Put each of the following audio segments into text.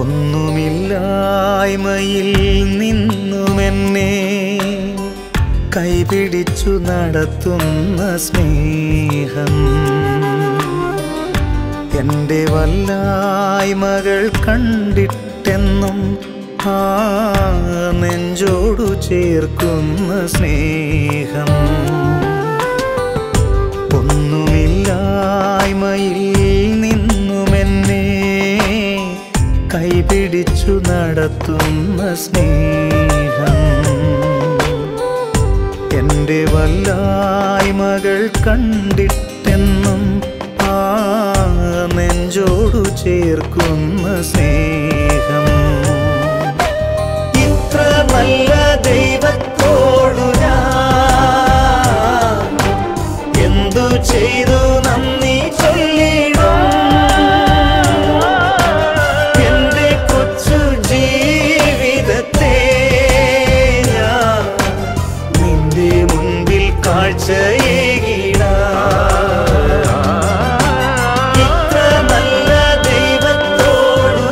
ഒന്നുമില്ലായ്മയിൽ നിന്നുമെന്നെ കൈപിടിച്ചു നടത്തുന്ന സ്നേഹം, എൻ്റെ വല്ലായ്മകൾ കണ്ടിട്ടെന്നും ആ നെഞ്ചോടു ചേർക്കുന്ന സ്നേഹം, ഒന്നുമില്ലായ്മയിൽ നിന്നുമെന്നെ കൈപിടിച്ചു നടത്തുന്ന സ്നേഹം, എൻ്റെ വല്ലായ്മകൾ കണ്ടിട്ടെന്നും ആ നെഞ്ചോടു ചേർക്കുന്ന സ്നേഹം. ഇത്ര നല്ല ദൈവത്തോടു ഞാൻ എന്തു ചെയ്തു നന്ദി ചൊല്ലിടും. എൻ്റെ കൊച്ചു ജീവിതത്തെ ഞാൻ നിന്റെ മുൻപിൽ കാഴ്ചയേകിടാം. ഇത്ര നല്ല ദൈവത്തോടു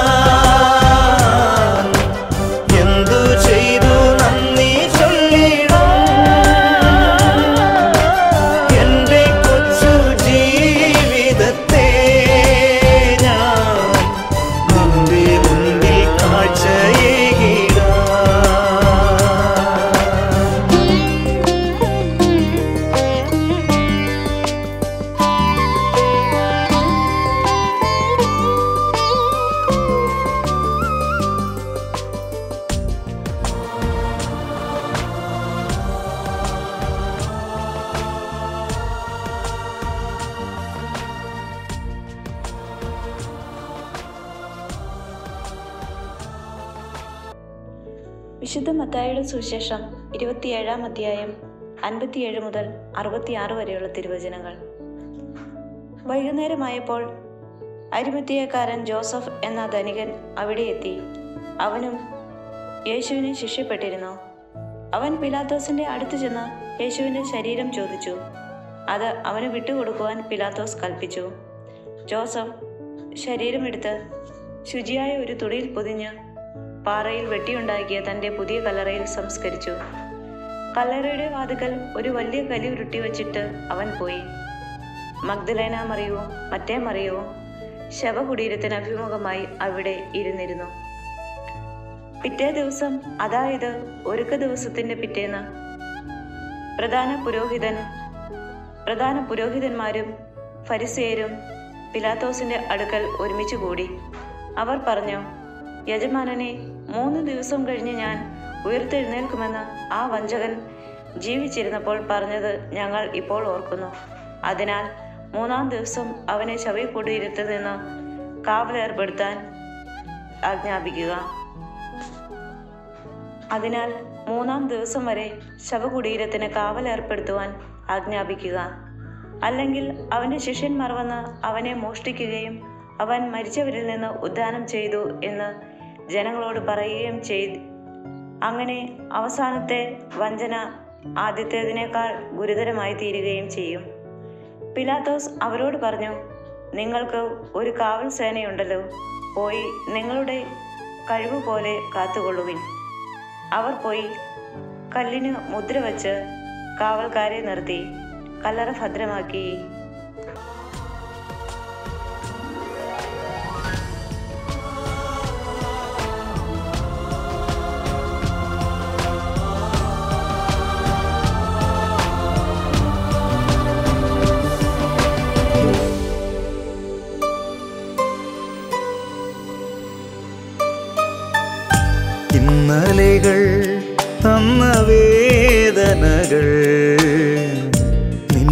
ഞാൻ എന്തു ചെയ്തു നന്ദി ചൊല്ലിടും. എൻ്റെ കൊച്ചു ജീവിതത്തെ ഞാൻ നിന്റെ മുൻപിൽ കാഴ്ചയേകിടാം. വിശുദ്ധ മത്തായിയുടെ സുവിശേഷം 27-ാം അധ്യായം 57 മുതൽ 66 വരെയുള്ള തിരുവചനങ്ങൾ. വൈകുന്നേരമായപ്പോൾ അരിമത്തിയക്കാരൻ ജോസഫ് എന്ന ധനികൻ അവിടെ എത്തി. അവനും യേശുവിനെ ശിഷ്യപ്പെട്ടിരുന്നു. അവൻ പിലാത്തോസിന്റെ അടുത്ത് ചെന്ന് യേശുവിന്റെ ശരീരം ചോദിച്ചു. അത് അവന് വിട്ടുകൊടുക്കുവാൻ പിലാത്തോസ് കൽപ്പിച്ചു. ജോസഫ് ശരീരമെടുത്ത് ശുചിയായ ഒരു തുണിയിൽ പൊതിഞ്ഞ് പാറയിൽ വെട്ടിയുണ്ടാക്കിയ തൻ്റെ പുതിയ കല്ലറയിൽ സംസ്കരിച്ചു. കല്ലറയുടെ വാതിക്കൽ ഒരു വലിയ കലി ഉരുട്ടി വച്ചിട്ട് അവൻ പോയി. മഗ്ദലേന മറിയവും മറ്റേ മറിയവും ശവകുടീരത്തിന് അഭിമുഖമായി അവിടെ ഇരുന്നിരുന്നു. പിറ്റേ ദിവസം, അതായത് ഒരുക്ക ദിവസത്തിന്റെ പിറ്റേന്ന്, പ്രധാന പുരോഹിതന്മാരും ഫരിസേയരും പിലാത്തോസിന്റെ അടുക്കൽ ഒരുമിച്ച് കൂടി. അവർ പറഞ്ഞു, യജമാനനെ, 3 ദിവസം കഴിഞ്ഞ് ഞാൻ ഉയർത്തെഴുന്നേൽക്കുമെന്ന് ആ വഞ്ചകൻ ജീവിച്ചിരുന്നപ്പോൾ പറഞ്ഞത് ഞങ്ങൾ ഇപ്പോൾ ഓർക്കുന്നു. അതിനാൽ 3-ാം ദിവസം അവനെ ശവകുടീരത്തിൽ നിന്ന് കാവലേർപ്പെടുത്താൻ ആജ്ഞാപിക്കുക. അതിനാൽ 3-ാം ദിവസം വരെ ശവകുടീരത്തിന് കാവലേർപ്പെടുത്തുവാൻ ആജ്ഞാപിക്കുക. അല്ലെങ്കിൽ അവൻ്റെ ശിഷ്യന്മാർ വന്ന് അവനെ മോഷ്ടിക്കുകയും അവൻ മരിച്ചവരിൽ നിന്ന് ഉദ്ധാനം ചെയ്തു എന്ന് ജനങ്ങളോട് പറയുകയും ചെയ്തു. അങ്ങനെ അവസാനത്തെ വഞ്ചന ആദ്യത്തേതിനേക്കാൾ ഗുരുതരമായി തീരുകയും ചെയ്യും. പിലാത്തോസ് അവരോട് പറഞ്ഞു, നിങ്ങൾക്ക് ഒരു കാവൽ സേനയുണ്ടല്ലോ, പോയി നിങ്ങളുടെ കഴിവ് പോലെ കാത്തുകൊള്ളുവിൻ. അവർ പോയി കല്ലിന് മുദ്ര വച്ച് കാവൽക്കാരെ നിർത്തി കല്ലറ ഭദ്രമാക്കി. ഇന്നലെകൾ തന്ന വേദനകൾ നിൻ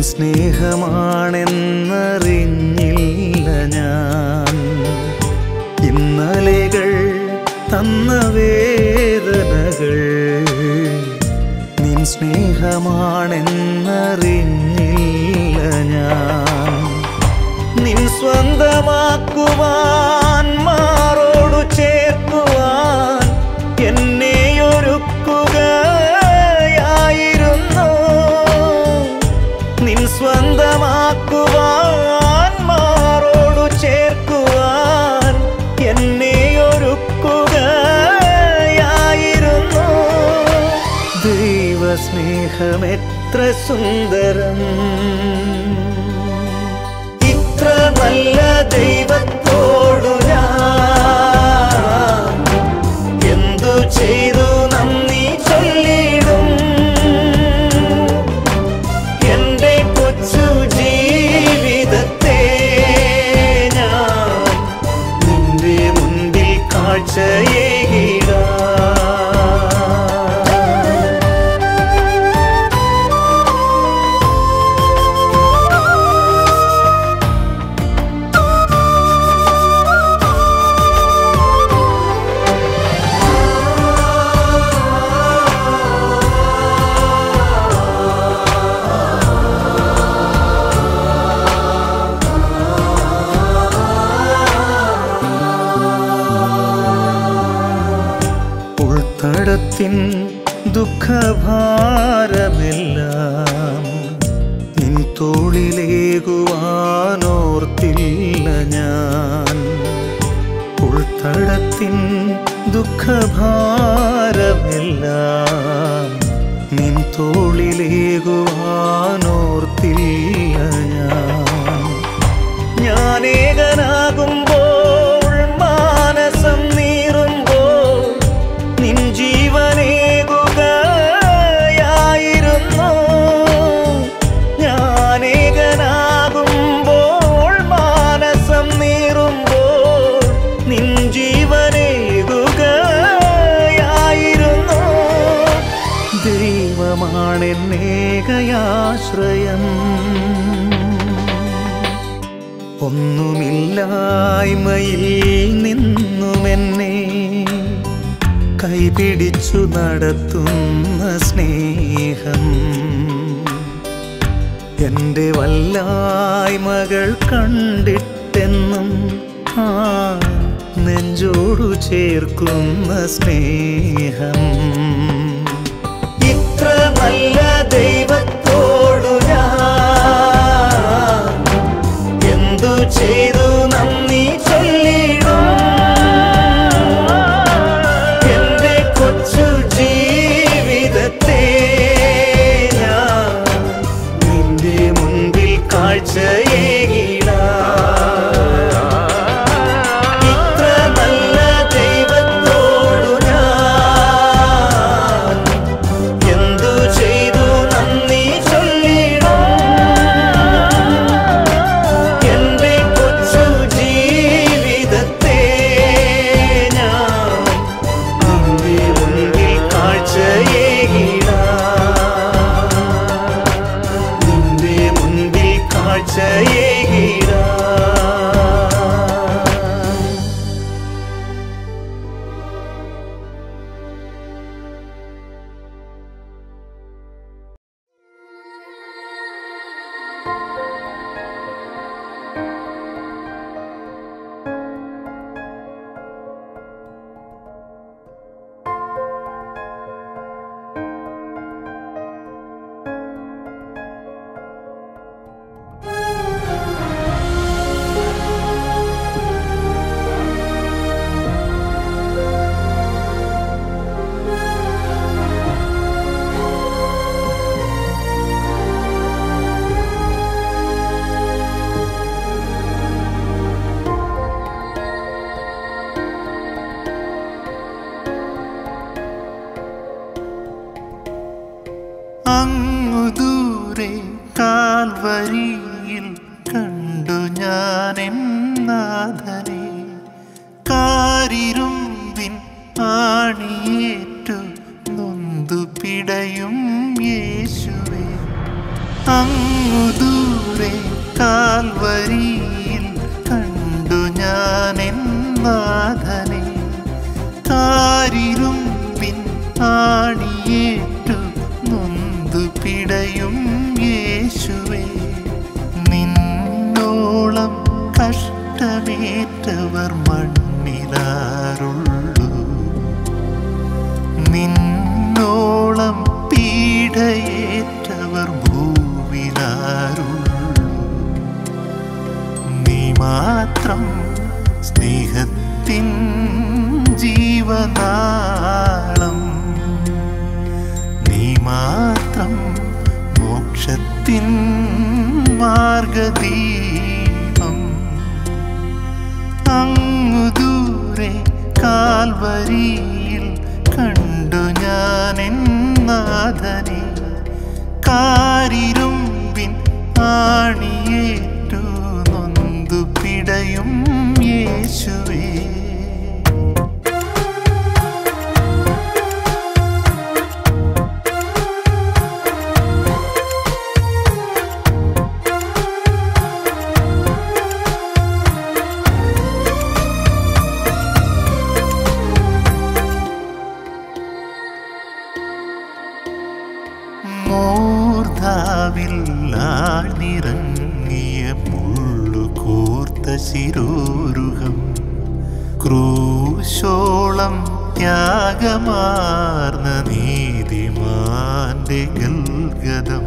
സ്നേഹമാണെന്നറിഞ്ഞില്ല ഞാൻ. ഇന്നലെകൾ തന്ന വേദനകൾ നിൻ സ്നേഹമാണെന്നറിഞ്ഞില്ല ഞാൻ. നിൻ സ്വന്തമാക്കുവാൻ മാറോടു ചേർക്കുവാൻ എന്നെയൊരുക്കുകയായിരുന്നു. നിൻ സ്വന്തമാക്കുവാൻ മാറോടു ചേർക്കുവാൻ എന്നെയൊരു സ്നേഹമെത്ര സുന്ദരം. ഇത്ര നല്ല ദൈവത്തോടു ഞാൻ എന്തു ചെയ്തു നന്ദി ചൊല്ലിടും. എന്റെ കൊച്ചു ജീവിതത്തെ ഞാൻ നിന്റെ മുൻപിൽ കാഴ്ചയേകിടാം. ഉൾത്തടത്തിൻ ദുഃഖഭാരമെല്ലാം നിൻ തോളിലേകുവാനോർത്തില്ല ഞാൻ. ഉൾത്തടത്തിൻ ദുഃഖഭാരമെല്ലാം നിൻ തോളിലേകുവാനോർത്തില്ല ഞാൻ. ഞാനേകനാകുമ്പോൾ മാനസം നീറുമ്പോൾ നിൻ ജീവനേകുകയായിരുന്നു. ഞാനേകനാകുമ്പോൾ മാനസം നീറുമ്പോൾ നിൻ ജീവനേകുകയായിരുന്നു. ദൈവമാണെന്നേകയാശ്രയം. ഒന്നുമില്ലായ്മയിൽ നിന്നുമെന്നെ കൈപിടിച്ചു നടത്തുന്ന സ്നേഹം. എൻ്റെ വല്ലായ്മകൾ കണ്ടിട്ടെന്നും ആ നെഞ്ചോടു ചേർക്കുന്ന സ്നേഹം. ഇത്ര നല്ല ദൈവത്തോടു ഞാൻ എന്തു ചെയ്തു നന്ദി ചൊല്ലിടും. കൊച്ചു ജീവിതത്തെ ഞാൻ നിന്റെ മുൻപിൽ കാഴ്ചയേകിടാം. ഇത്ര നല്ല ദൈവത്തോടു ഞാൻ എന്തു ചെയ്തു നന്ദി ചൊല്ലിടും. എന്റെ കൊച്ചു ജീവിതത്തെ ഞാൻ നിന്റെ മുൻപിൽ കാഴ്ചയേകിടാം. അങ്ങു ദൂരെ കാൽവരിയിൽ കണ്ടു ഞാനെൻ നാഥനെ. കാരിരുമ്പിൻ ആണിയേറ്റു നൊന്തു പിടയും യേശുവേ. അങ്ങു ദൂരെ കാൽവരിയിൽ കണ്ടു ഞാനെൻ നാഥനെ. കാരിരുമ്പിൻ ആണിയേറ്റു നൊന്തു പിടയും യേശുവേ. നിന്നോളം കഷ്ടമേറ്റവർ മണ്ണിലാരുള്ളൂ. നിന്നോളം പീഡയേറ്റവർ ഭൂവിലാരുള്ളൂ. നീ മാത്രം സ്നേഹത്തിൻ ജീവനാളം. നീ മാത്രം സ്നേഹത്തിൻ മാർഗദീപം അങ്ങു ദൂരെ കാൽവരിയിൽ കണ്ടു ഞാനെൻ നാഥനെ. കാരിരുമ്പിൻ ആണിയേറ്റു നൊന്തു പിടയും യേശുവേ. മൂർധാവിൽ ആഴ്ന്നിറങ്ങിയ മുള്ളുകോർത്ത ശിരോരുഹം ക്രൂശോളം ത്യാഗമാർന്ന നീതിമാന്റെ ഗൽഗതം.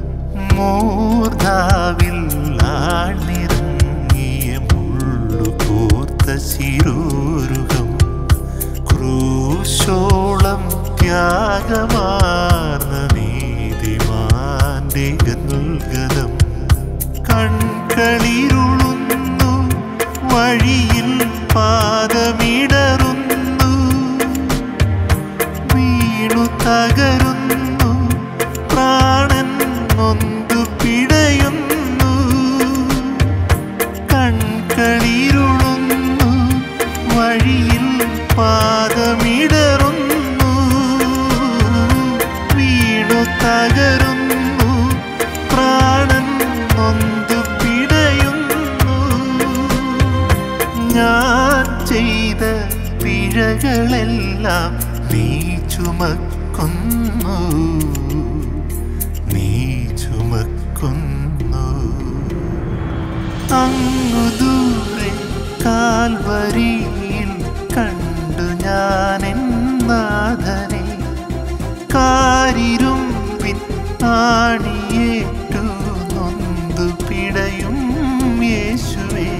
മൂർധാവിൽ ആഴ്ന്നിറങ്ങിയ മുള്ളുകോർത്ത ശിരോരുഹം ക്രൂശോളം ത്യാഗമാർന്ന നീതിമാന്റെ ഗൽഗതം. കൺകളിരുളുന്നു, വഴിയിൽ പാദമിടറുന്നു, വീണു തകരുന്നു, പ്രാണൻ നൊന്തു പിടയുന്നു. കൺകളിരുളുന്നു, വഴിയിൽ പാദമിടറുന്നു, വീണു തകരുന്നു, പ്രാണൻ നൊന്തു പിടയുന്നു. ഞാൻ ചെയ്ത പിഴകളെല്ലാം നീ ചുമക്കുന്നു, നീ ചുമക്കുന്നു. അങ്ങു ദൂരെ കാൽവരിയിൽ കണ്ടു ഞാനെൻ നാഥനെ. കാരിരുമ്പിൻ ആണിയേറ്റു നൊന്തു പിടയും യേശുവേ.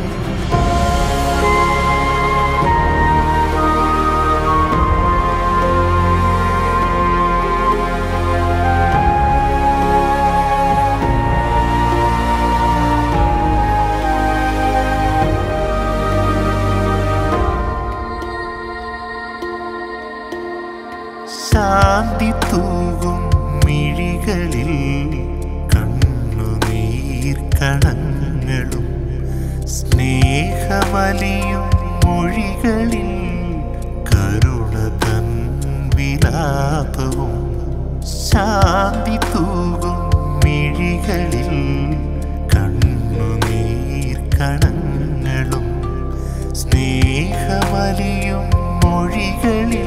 ശാന്തി തൂകും മിഴികളിൽ കണ്ണുനീർ കണങ്ങളും സ്നേഹമലിയും മൊഴികളിൽ കരുണ തൻ വിലാപവും. ശാന്തി തൂകും മിഴികളിൽ കണ്ണുനീർ കണങ്ങളും സ്നേഹമലിയും മൊഴികളിൽ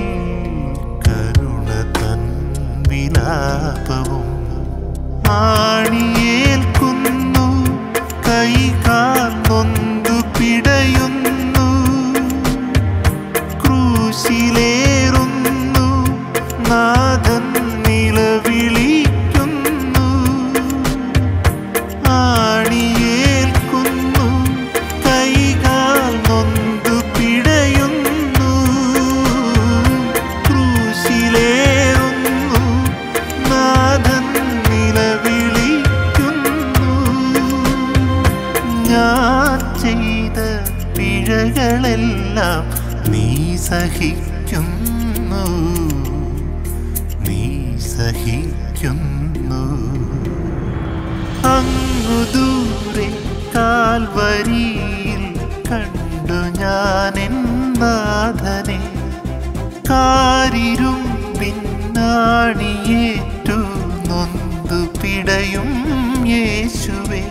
വിലാപവും. ആണിയേൽക്കുന്നു, കൈകാൽ നൊന്തു പിടയുന്നു, ക്രൂശിലേറുന്നു, നാഥൻ നിലവിളിക്കുന്നു. ആണിയേൽക്കുന്നു, കൈകാൽ നൊന്തു പിടയുന്നു, ക്രൂശിലേറുന്നു, നാഥൻ നിലവിളിക്കുന്നു. ഞാൻ ചെയ്ത പിഴകളെല്ലാം നീ സഹിക്കുന്നു, നീ സഹിക്കുന്നു. അങ്ങു ദൂരെ കാൽവരിയിൽ കണ്ടു ഞാനെൻ നാഥനെ. കാരിരുമ്പിൻ ആണിയേറ്റു നൊന്തു പിടയും യേശുവേ.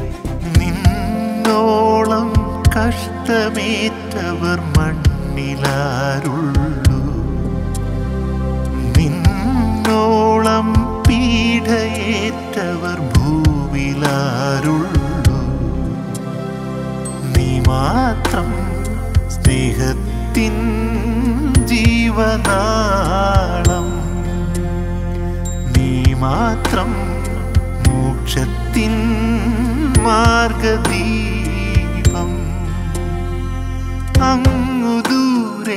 നിന്നോളം കഷ്ടമേറ്റവർ മണ്ണിലാരുള്ളൂ, നിന്നോളം പീഡയേറ്റവർ ഭൂവിലാരുള്ളൂ. നീ മാത്രം സ്നേഹത്തിൻ ജീവനാളം, നീ മാത്രം മോക്ഷത്തിൻ മാർഗദീപം. അങ്ങു ദൂരെ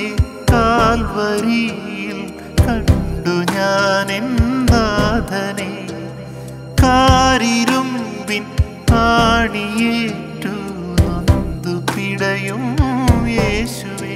കാൽവരിയിൽ കണ്ടു ഞാനെൻ നാഥനെ. കാരിരുമ്പിൻ ആണിയേറ്റു നൊന്തു പിടയും യേശുവേ.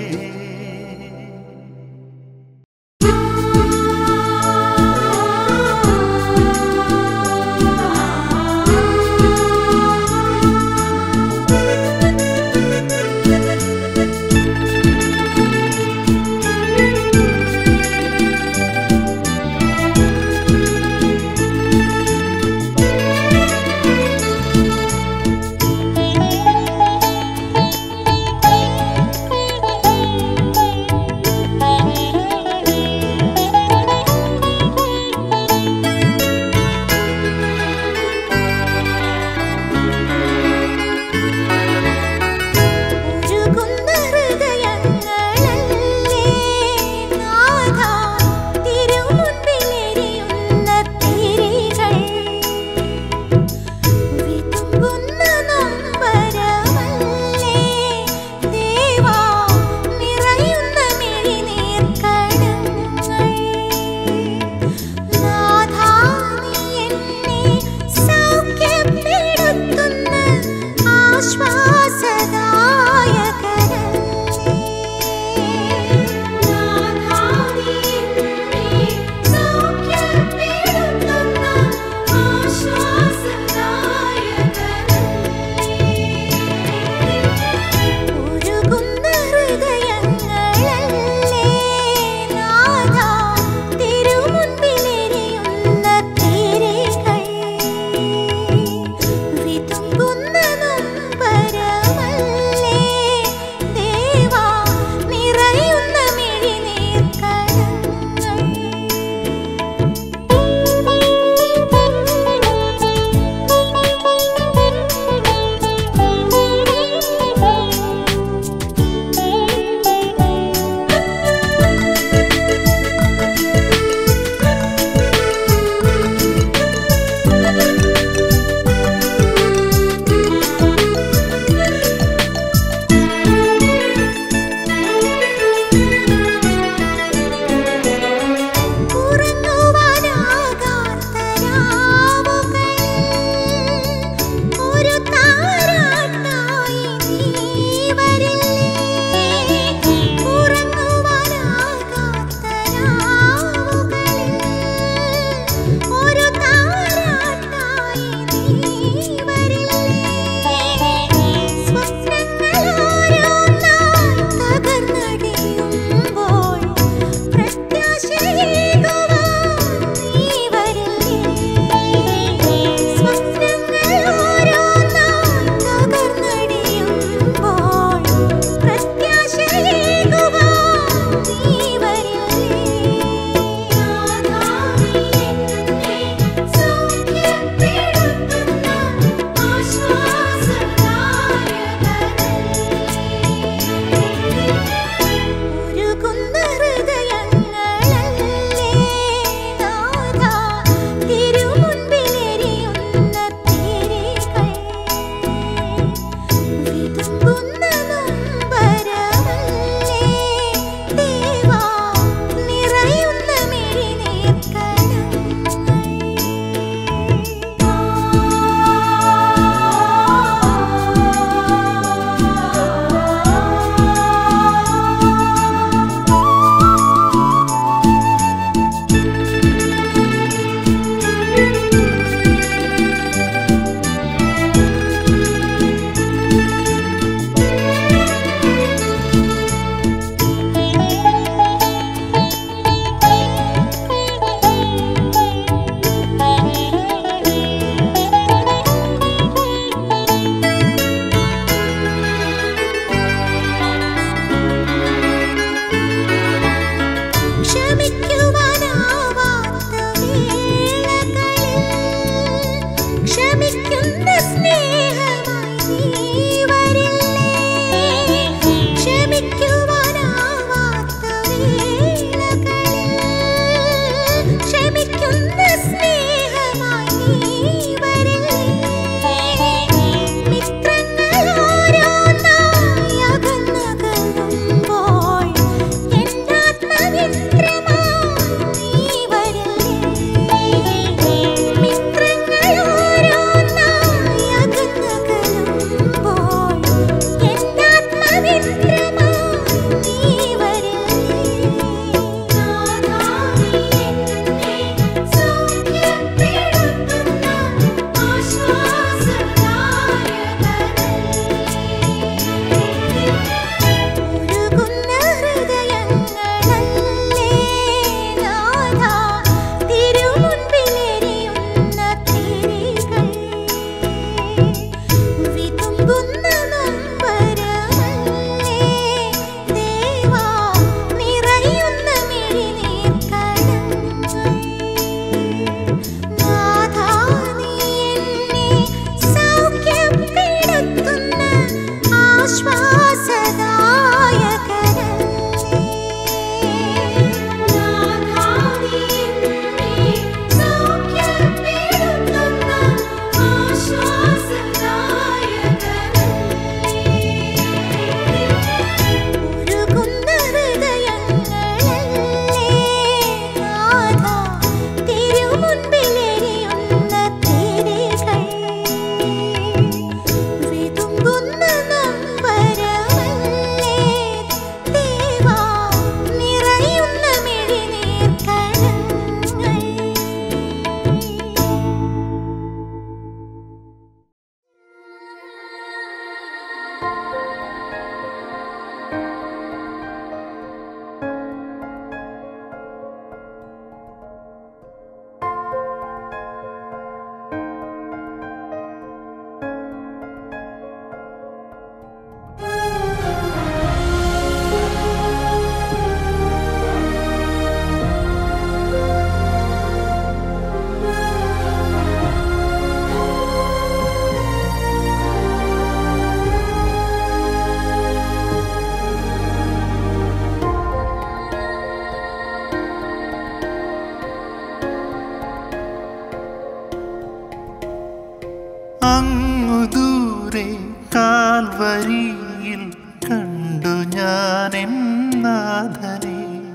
അങ്ങു ദൂരെ കാൽവരിയിൽ കണ്ടു ഞാനെൻ നാഥനെ.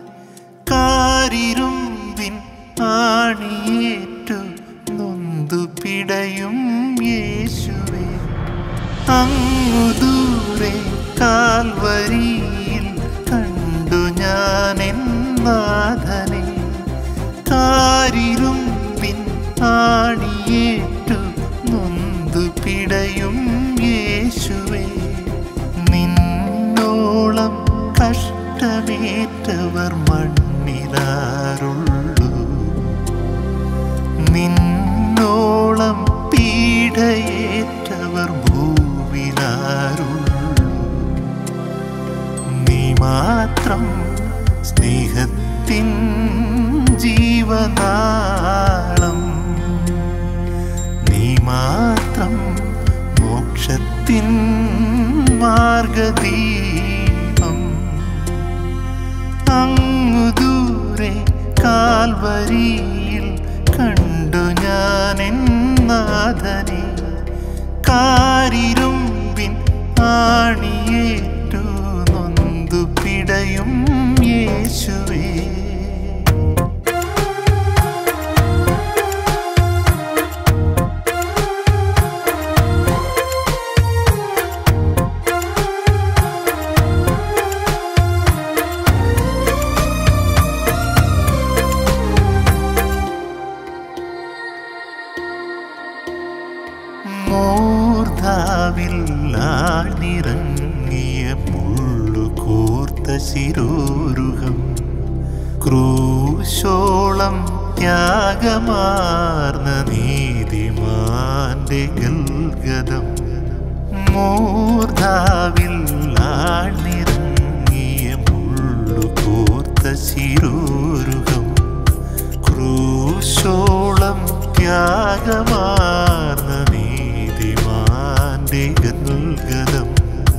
കാരിരുമ്പിൻ ആണിയേറ്റു നൊന്തു പിടയും യേശുവേ. അങ്ങു ദൂരെ കാൽവരിയിൽ കണ്ടു ഞാനെൻ നാഥനെ. കാരിരുമ്പിൻ ആണിയേറ്റു നൊന്തു പിടയും യേശുവേ. നിന്നോളം കഷ്ടമേറ്റവർ മണ്ണിലാരുള്ളൂ, നിന്നോളം പീഡയേറ്റവർ ഭൂവിലാരുള്ളൂ. നീ മാത്രം സ്നേഹത്തിൻ ജീവനാളം, നീ മാത്രം മോക്ഷത്തിൻ മാർഗദീപം. അങ്ങു ദൂരെ കാൽവരിയിൽ കണ്ടു ഞാനെൻ നാഥനെ. കാരിരുമ്പിൻ ആണിയേറ്റു നൊന്തു പിടയും യേശുവേ. മൂർധാവിൽ ആഴ്ന്നിറങ്ങിയ മുള്ളുകൂർത്ത ശിരോരുഹം, ക്രൂശോളം ത്യാഗമാർന്ന നീതിമാന്റെ ഗൽഗതം. മൂർധാവിൽ ആഴ്ന്നിറങ്ങിയ മുള്ളുകൂർത്ത ശിരോരുഹം, ക്രൂശോളം ത്യാഗമാർന്ന നീതിമാന്റെ ഗൽഗതം.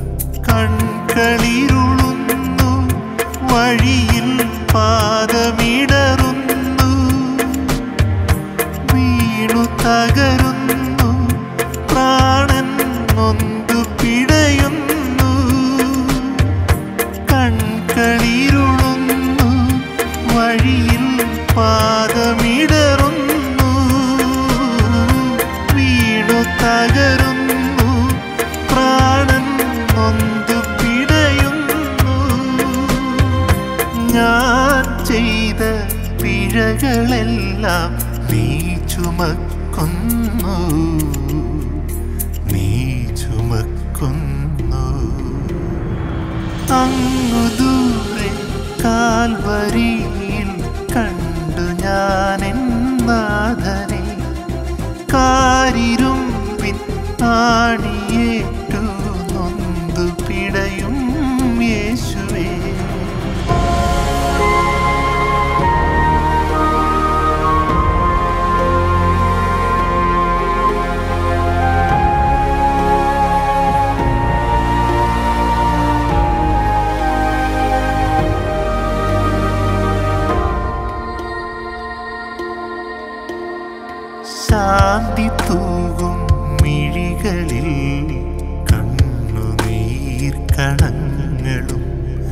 കൺകളിരുളുന്നു, വഴിയിൽ പാദമിടറുന്നു, വീണു തകരുന്നു, പ്രാണൻ നൊന്തു പിടയുന്നു. കൺകളിരുളുന്നു, വഴിയിൽ പാദമിടറുന്നു, വീണു തകരുന്നു, പ്രാണൻ നൊന്തു പിടയുന്നു. ഞാൻ ചെയ്ത പിഴകളെല്ലാം നീ ചുമക്കുന്നു, നീ ചുമക്കുന്നു. അങ്ങു ദൂരെ കാൽവരിയിൽ കണ്ടു ഞാനെൻ നാഥനെ. കാരിരുമ്പിൻ ആണിയേറ്റു നൊന്തു പിടയും യേശുവേ. ശാന്തി തൂകും മിഴികളിൽ കണ്ണുനീർക്കണങ്ങളും,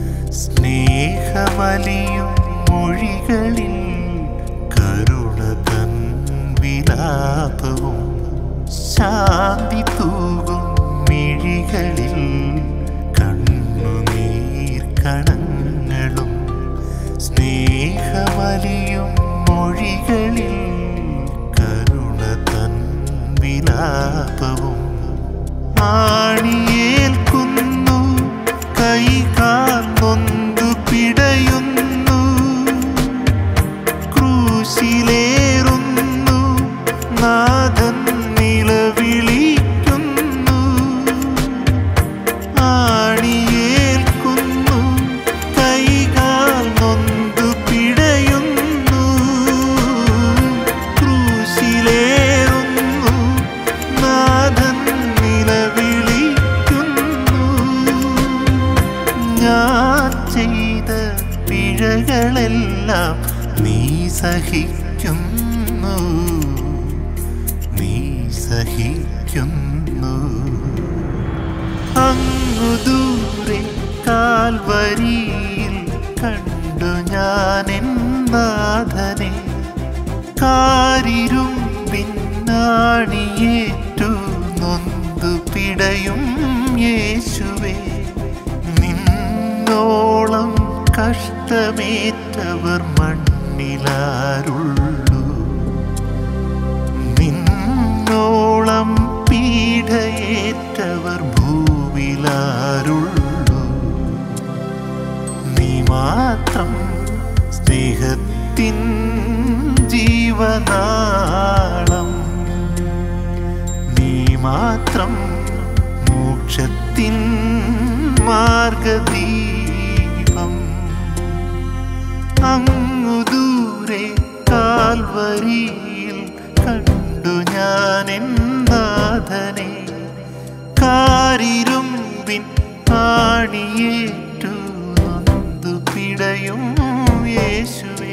സ്നേഹമലിയും മൊഴികളിൽ കരുണ തൻ വിലാപവും. ശാന്തി തൂകും മിഴികളിൽ കണ്ണുനീർക്കണങ്ങളും, സ്നേഹമലിയും മൊഴികളിൽ വിലാപവും. ആണിയേൽക്കുന്നു, കൈകാൽ നൊന്തു പിടയുന്നു, ക്രൂശിലേറുന്നു, നാഥൻ നിലവിളിക്കുന്നു. ആണിയേൽക്കുന്നു, കൈകാൽ നൊന്തു പിടയുന്നു, ക്രൂശിലേറുന്നു, നാഥൻ നിലവിളിക്കുന്നു. ഞാൻ ചെയ്ത പിഴകളെല്ലാം നീ സഹിക്കുന്നു, നീ സഹിക്കുന്നു. അങ്ങു ദൂരെ കാൽവരിയിൽ കണ്ടു ഞാനെൻ നാഥനെ, കാരിരുമ്പിൻ നാണിയേറ്റു നൊന്തു പിടയും യേശുവേ. നിന്നോളം കഷ്ടമേറ്റവർ മണ്ണിലാരുള്ളൂ, നിന്നോളം പീഡയേറ്റവർ ഭൂവിലാരുള്ളൂ. നീ മാത്രം സ്നേഹത്തിൻ ജീവനാളം, നീ മാത്രം മോക്ഷത്തിൻ മാർഗദീപം. അങ്ങു ദൂരെ കാൽവരിയിൽ കണ്ടു ഞാനെൻ നാഥനെ, കാരിരുമ്പിൻ ആണിയേറ്റു നൊന്തു പിടയും യേശുവേ.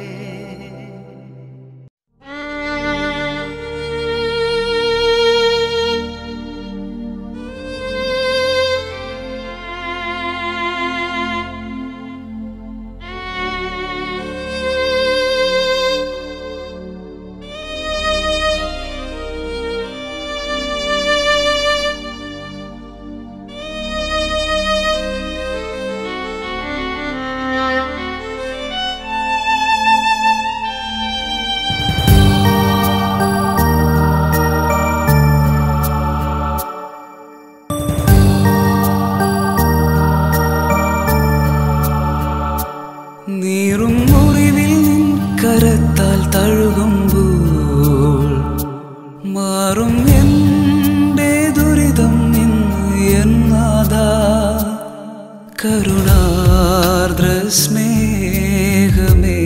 നീറും മുറിവിൽ നിൻ കരത്താൽ തഴുകുമ്പോൾ മാറും എൻ്റെ ദുരിതം ഇന്ന് എന്നാഥാ. കരുണാർദ്ര സ്നേഹമേ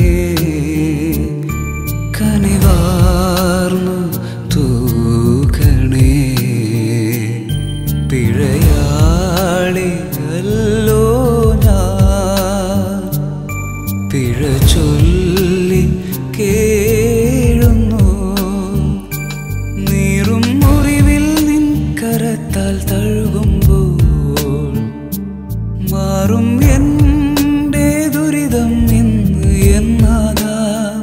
കനിവാർന്നു തൂക്കണേ, പിഴയാളിയല്ലോ ഞാൻ, പിഴ ചൊല്ലി കേഴുന്നു. നീറും മുറിവിൽ നിൻ കരത്താൽ തഴുകുമ്പോൾ മാറും എൻ്റെ ദുരിതം ഇന്ന് എന്നാഥാ.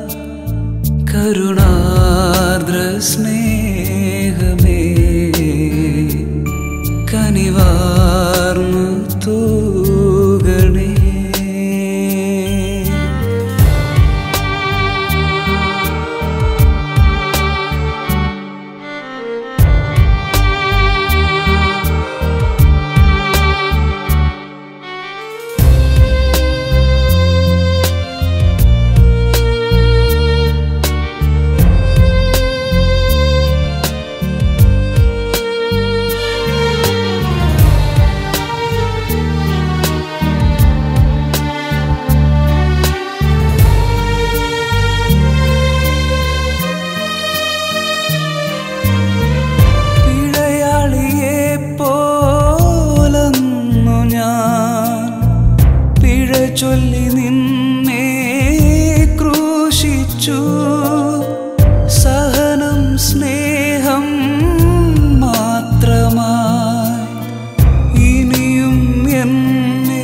കരുണാർദ്ര സ്നേഹമേ കനിവാർന്നു തൂകണേ. ചൊല്ലി നിന്നെ ക്രൂശിച്ചു, സഹനം സ്നേഹം മാത്രമായി ഇനിയും എന്നെ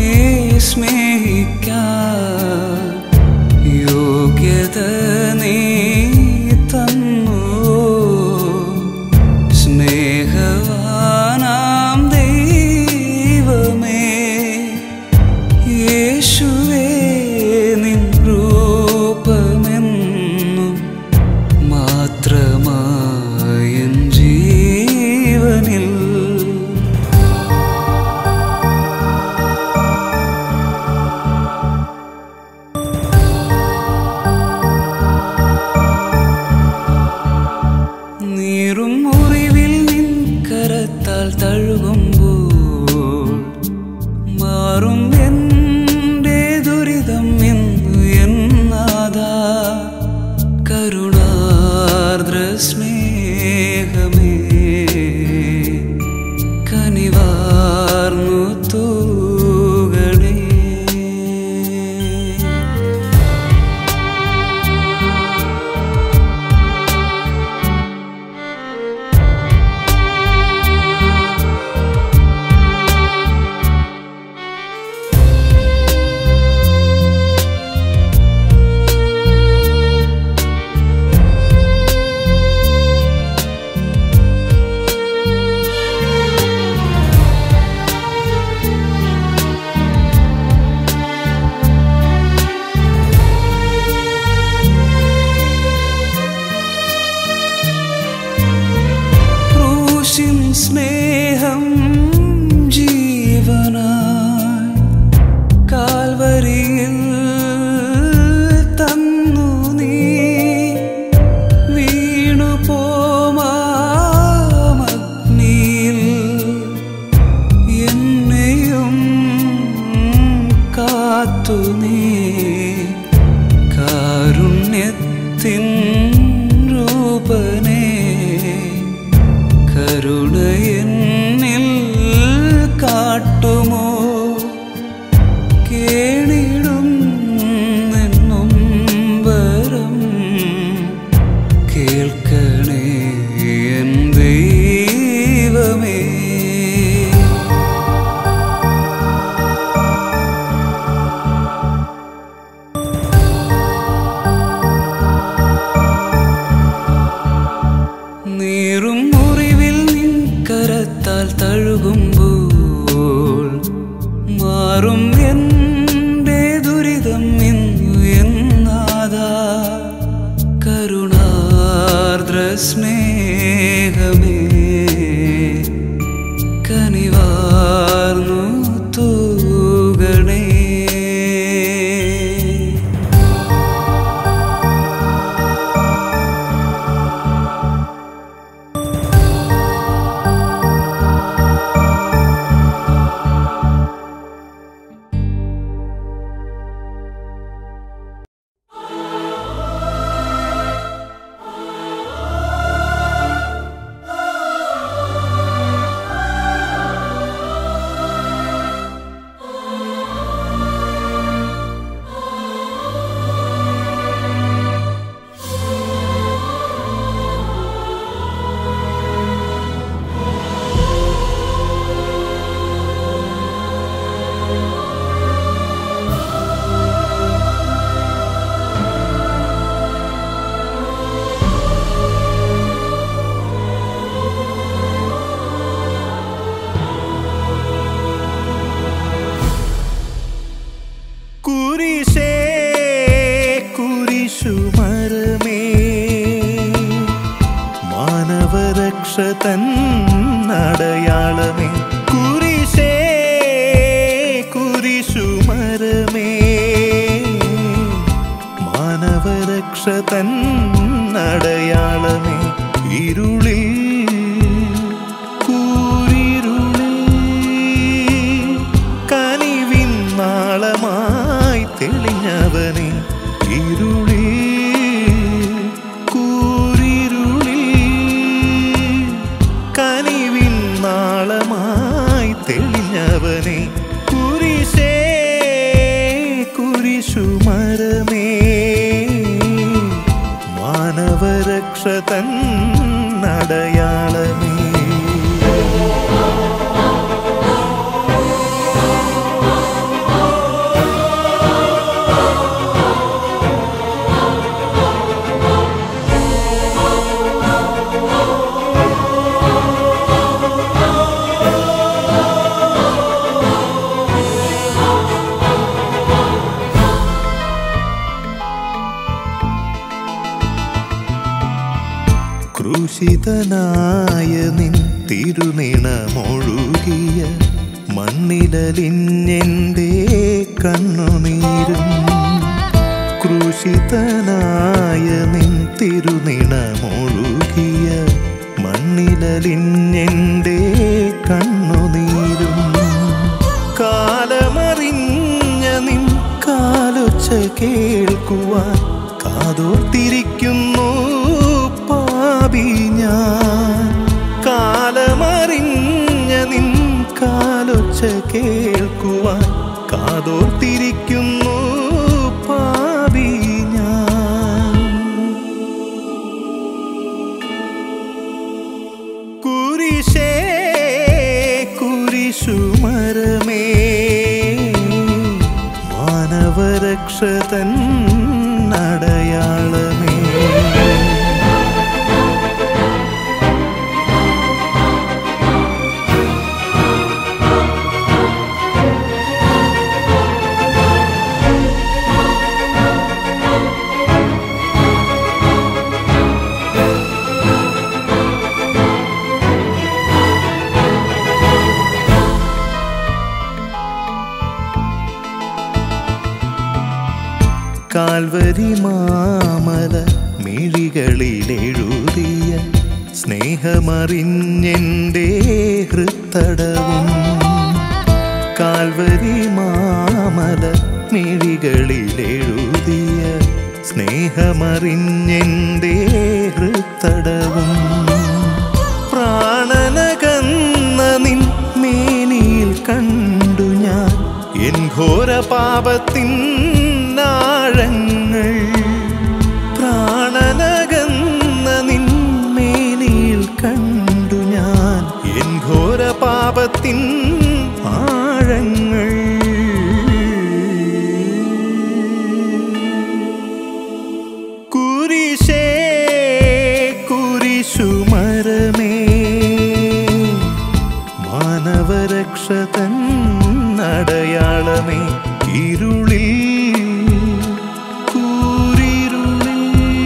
സ്നേഹിക്കാൻ യോഗ്യത നീ തന്നു. സ്നേഹവാനാം ദൈവമേ യേശുവേ, നിൻ രൂപമെന്നും മാത്രമായൻ ജീവനിൽ. നീറും മുറിവിൽ നിൻ കരത്താൽ തഴുകുമ്പോൾ മാറും എൻ്റെ ദുരിതം ഇന്ന് എന്നാഥാ. കരുണാർദ്ര സ്നേഹമേ കനിവാർന്നു തൂകണേ. സ്നേഹം ജീവനായി കാൽവരിയിൽ തന്നു നീ വീണു പോമാമഗ്നിയിൽ എന്നെയും കാത്തു നീ കാരുണ്യത്തിൻ രൂപനേ കരുണയെന്നിൽ കാട്ടുമോ കേണിടും നിന്നും വരം കേൾക്കണേ എൻ ദൈവമേ. നീറും മുറിവിൽ നിൻ കരത്താൽ തഴുകുമ്പോൾ മാറും എൻ്റെ ദുരിതം ഇന്നു എന്നാഥാ കരുണാർദ്ര സ്നേഹമേ കനിവാർന്നു തൂകണേ. കുരിശേ കുരിശുമരമേ മാനവരക്ഷ തൻ അടയാളമേ. കുരിശേ കുരിശുമരമേ മാനവരക്ഷ തൻ അടയാളമേ. ഇരുളിൽ നാളമായി തെളിഞ്ഞവനെ ഇരുളിൽ കൂരിരുളിൽ കനിവിൻ നാളമായി തെളിഞ്ഞവനെ. കുരിശേ കുരിശുമരമേ മാനവരക്ഷ തൻ അടയാളമേ. ക്രൂശിതനായ നിൻ തിരുനിണമൊഴുകിയ മണ്ണിലലിഞ്ഞെൻ്റെ കണ്ണുനീരും. ക്രൂശിതനായ നിൻ തിരുനിണമൊഴുകിയ മണ്ണിലലിഞ്ഞെൻ്റെ കണ്ണുനീരും. കാലമറിഞ്ഞ നിൻ കാലൊച്ച കേൾക്കുവാൻ കാതോർത്തിരിക്കുന്നു പാപി ഞാൻ. കാലമറിഞ്ഞ നിൻ കാലൊച്ച കേൾക്കുവാൻ കാതോർത്തിരിക്കുന്നു പാപി ഞാൻ. കുരിശേ കുരിശുമരമേ മാനവരക്ഷ തൻ അടയാളമേ. കാൽവരി മാമല മിഴികളിലെഴുതിയ സ്നേഹമറിഞ്ഞെൻ്റെ ഹൃത്തടവും കാൽവരി മാമല മിഴികളിലെഴുതിയ സ്നേഹമറിഞ്ഞെൻ്റെ ഹൃത്തടവും പ്രാണനകന്ന നിൻ മേനിയിൽ കണ്ടു ഞാൻ എൻ ഘോര പാപത്തിൻ ആഴങ്ങൾ പ്രാണനകന്ന നിൻ മേനിയിൽ കണ്ടു ഞാൻ എൻ ഘോര പാപത്തിൻ ആഴങ്ങൾ കുരിശേ കുരിശുമരമേ മാനവരക്ഷതൻ അടയാളമേ ഇരുളിൽ കൂരിരുളിൽ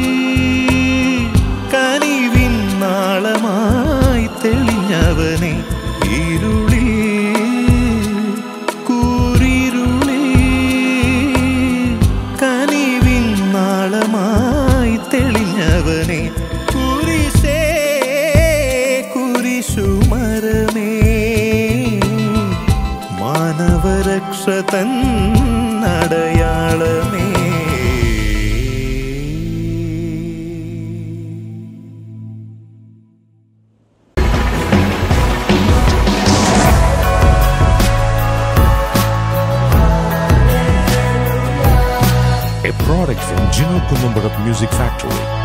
കനിവിൻ നാളമായി തെളിഞ്ഞവനെ ഇരുളിൽ കൂരിരുളിൽ കനിവിൻ നാളമായി തെളിഞ്ഞവനെ കുരിശേ കുരിശുമരമേ മാനവരക്ഷതൻ അടയാളമേ A product from Gino Columbarat Music Factory.